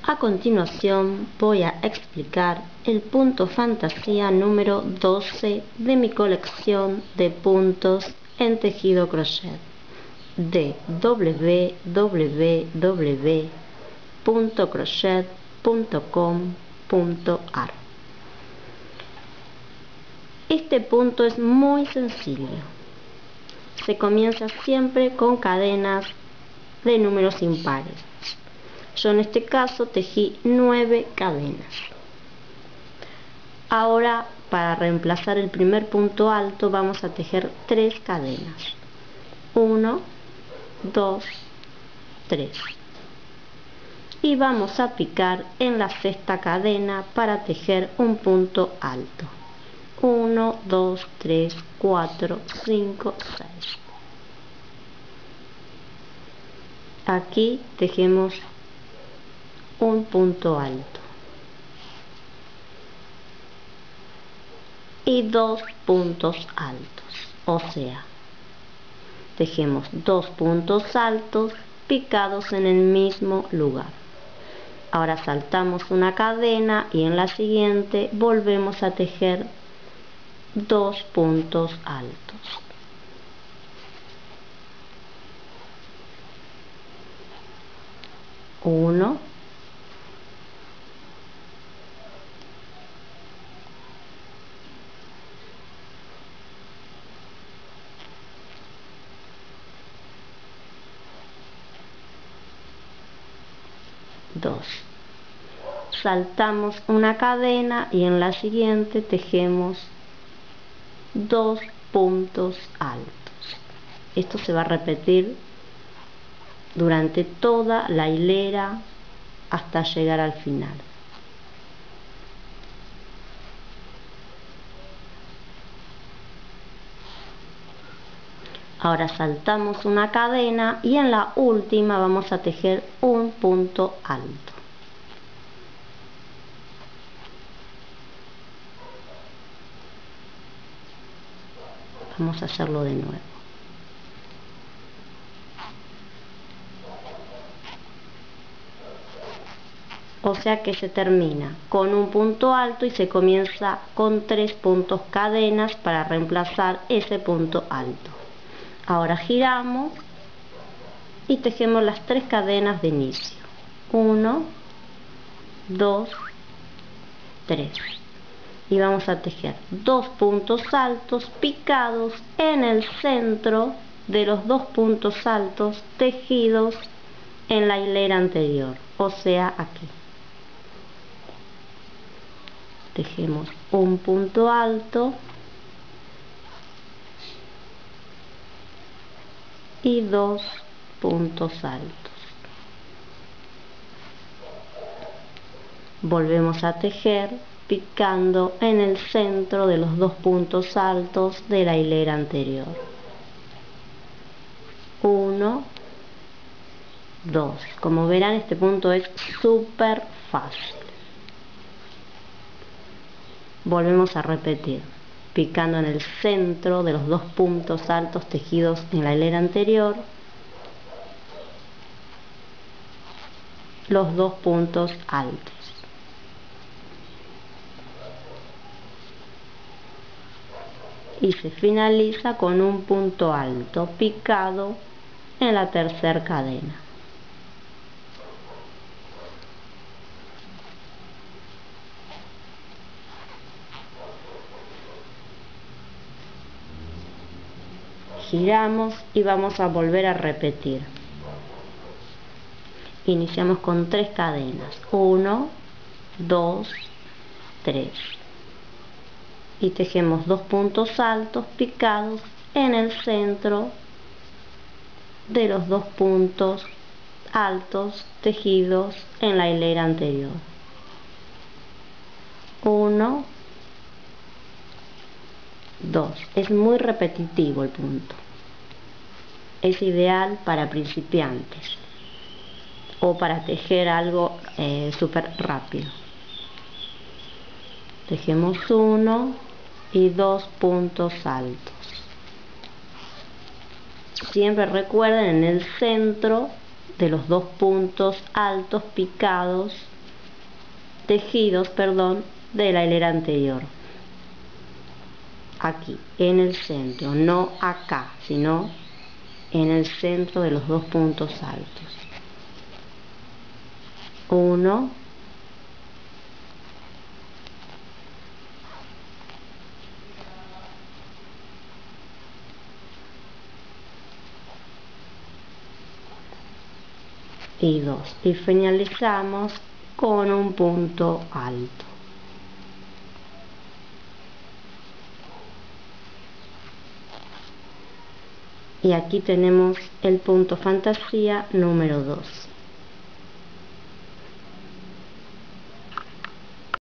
A continuación voy a explicar el punto fantasía número 12 de mi colección de puntos en tejido crochet de www.crochet.com.ar. Este punto es muy sencillo. Se comienza siempre con cadenas de números impares. Yo en este caso tejí 9 cadenas. Ahora, para reemplazar el primer punto alto, vamos a tejer 3 cadenas. 1, 2, 3. Y vamos a picar en la sexta cadena para tejer un punto alto. 1, 2, 3, 4, 5, 6. Aquí tejemos un punto alto y 2 puntos altos, o sea, tejemos 2 puntos altos picados en el mismo lugar. Ahora saltamos una cadena y en la siguiente volvemos a tejer 2 puntos altos. Uno, dos. Saltamos una cadena y en la siguiente tejemos 2 puntos altos. Esto se va a repetir durante toda la hilera hasta llegar al final. Ahora saltamos una cadena y en la última vamos a tejer un punto alto. Vamos a hacerlo de nuevo. O sea que se termina con un punto alto y se comienza con 3 puntos cadenas para reemplazar ese punto alto. Ahora giramos y tejemos las 3 cadenas de inicio. 1, 2, 3. Y vamos a tejer 2 puntos altos picados en el centro de los 2 puntos altos tejidos en la hilera anterior, o sea aquí. Tejemos un punto alto y 2 puntos altos. Volvemos a tejer picando en el centro de los 2 puntos altos de la hilera anterior. 1, 2. Como verán, este punto es súper fácil. Volvemos a repetir, picando en el centro de los 2 puntos altos tejidos en la hilera anterior, los 2 puntos altos. Y se finaliza con un punto alto picado en la tercera cadena. Giramos y vamos a volver a repetir. Iniciamos con 3 cadenas. 1, 2, 3. Y tejemos 2 puntos altos picados en el centro de los 2 puntos altos tejidos en la hilera anterior. 1, 2. Es muy repetitivo el punto. Es ideal para principiantes o para tejer algo súper rápido. Tejemos 1 y 2 puntos altos. Siempre recuerden en el centro de los 2 puntos altos picados tejidos, de la hilera anterior. Aquí, en el centro, no acá, sino en el centro de los dos puntos altos. 1, 2 y finalizamos con un punto alto. Y aquí tenemos el punto fantasía número 2.